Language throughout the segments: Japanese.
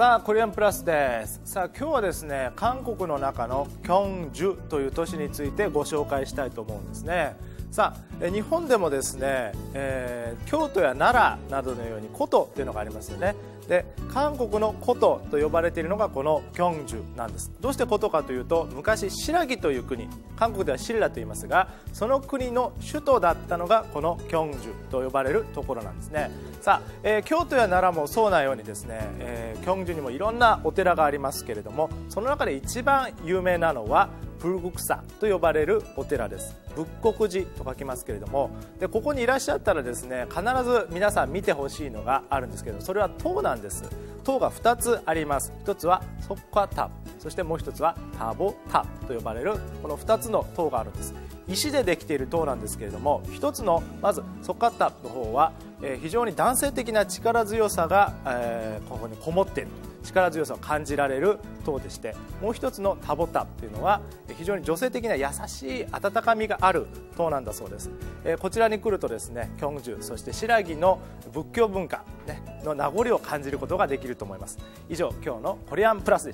さあコリアンプラスです。さあ今日はですね、韓国の中のキョンジュという都市についてご紹介したいと思うんですね。さあ日本でもですね、京都や奈良などのように古都っていうのがありますよね。で韓国の古都と呼ばれているのがこのキョンジュなんです。どうして古都かというと、昔新羅という国、韓国では新羅と言いますが、その国の首都だったのがこのキョンジュと呼ばれるところなんですね。さあ、京都や奈良もそうなようにですね、キョンジュにもいろんなお寺がありますけれども、その中で一番有名なのはプルグクサと呼ばれるお寺です。仏国寺と書きますけれども、でここにいらっしゃったらですね、必ず皆さん見てほしいのがあるんですけど、それは塔なんです。塔が2つあります。1つはソッカ塔、そしてもう1つはタボ塔と呼ばれるこの2つの塔があるんです。石でできている塔なんですけれども、1つのまずソッカ塔の方は、非常に男性的な力強さが、ここにこもっている、力強さを感じられる塔でして、もう一つのタボ塔というのは非常に女性的な優しい温かみがある塔なんだそうです。こちらに来るとですね、キョンジュ、そして新羅の仏教文化、の名残を感じることができると思います。以上、今日のコリアンプラスでした。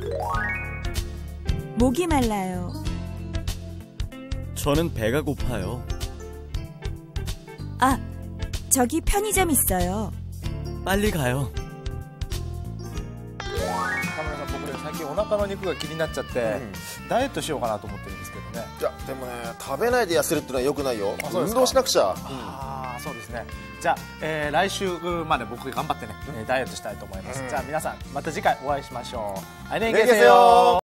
목이 말라요. 저는 배가 고파요. 아, 저기 편의점 있어요. 빨리 가요. 僕最近お腹の肉が気になっちゃって、ダイエットしようかなと思ってるんですけどね。 いやでもね、食べないで痩せるってのは良くないよ。運動しなくちゃ。 そうですね。じゃあ、来週まで僕頑張ってね、ダイエットしたいと思います。じゃあ皆さんまた次回お会いしましょう。안녕히계세요。